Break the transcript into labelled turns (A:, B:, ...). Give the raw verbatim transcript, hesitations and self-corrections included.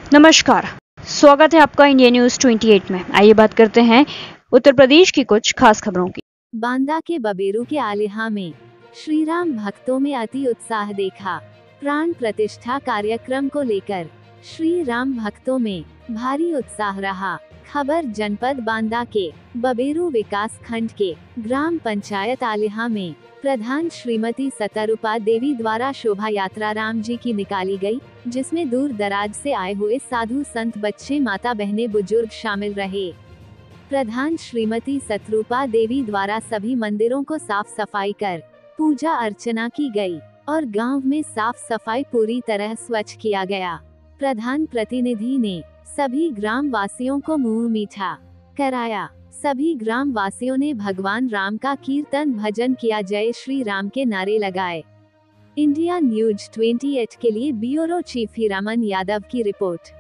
A: नमस्कार, स्वागत है आपका इंडिया न्यूज अट्ठाईस में। आइए बात करते हैं उत्तर प्रदेश की कुछ खास खबरों की।
B: बांदा के बबेरू के आलिहा में श्री राम भक्तों में अति उत्साह देखा। प्राण प्रतिष्ठा कार्यक्रम को लेकर श्री राम भक्तों में भारी उत्साह रहा। खबर जनपद बांदा के बबेरू विकास खंड के ग्राम पंचायत आलिहा में प्रधान श्रीमती सतरूपा देवी द्वारा शोभा यात्रा राम जी की निकाली गई, जिसमें दूर दराज से आए हुए साधु संत, बच्चे, माता बहने, बुजुर्ग शामिल रहे। प्रधान श्रीमती सतरूपा देवी द्वारा सभी मंदिरों को साफ सफाई कर पूजा अर्चना की गई और गांव में साफ सफाई पूरी तरह स्वच्छ किया गया। प्रधान प्रतिनिधि ने सभी ग्राम वासियों को मुंह मीठा कराया। सभी ग्राम वासियों ने भगवान राम का कीर्तन भजन किया, जय श्री राम के नारे लगाए। इंडिया न्यूज अट्ठाईस के लिए ब्यूरो चीफ हीरामन यादव की रिपोर्ट।